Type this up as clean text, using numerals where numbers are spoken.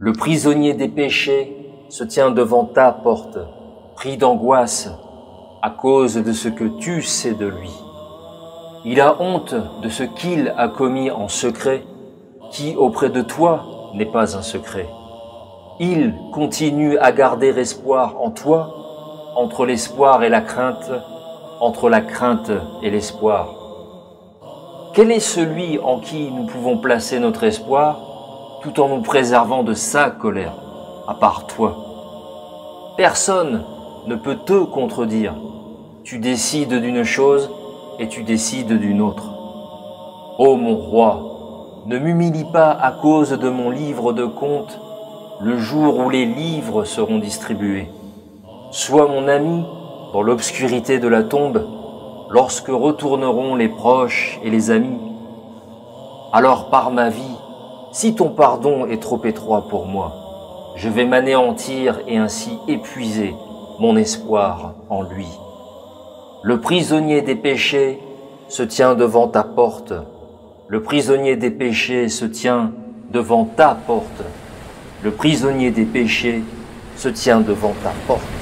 Le prisonnier des péchés se tient devant ta porte, pris d'angoisse à cause de ce que tu sais de lui. Il a honte de ce qu'il a commis en secret, qui auprès de toi n'est pas un secret. Il continue à garder espoir en toi, entre l'espoir et la crainte, entre la crainte et l'espoir. Quel est celui en qui nous pouvons placer notre espoir, tout en nous préservant de sa colère, à part toi? Personne ne peut te contredire. Tu décides d'une chose et tu décides d'une autre. Ô mon roi, ne m'humilie pas à cause de mon livre de comptes, le jour où les livres seront distribués. Sois mon ami dans l'obscurité de la tombe, lorsque retourneront les proches et les amis. Alors par ma vie, si ton pardon est trop étroit pour moi, je vais m'anéantir et ainsi épuiser mon espoir en lui. Le prisonnier des péchés se tient devant ta porte. Le prisonnier des péchés se tient devant ta porte. Le prisonnier des péchés se tient devant ta porte.